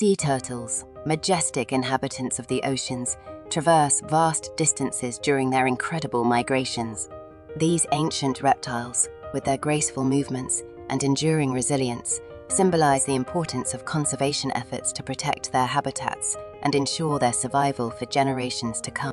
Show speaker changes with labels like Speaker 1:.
Speaker 1: Sea turtles, majestic inhabitants of the oceans, traverse vast distances during their incredible migrations. These ancient reptiles, with their graceful movements and enduring resilience, symbolize the importance of conservation efforts to protect their habitats and ensure their survival for generations to come.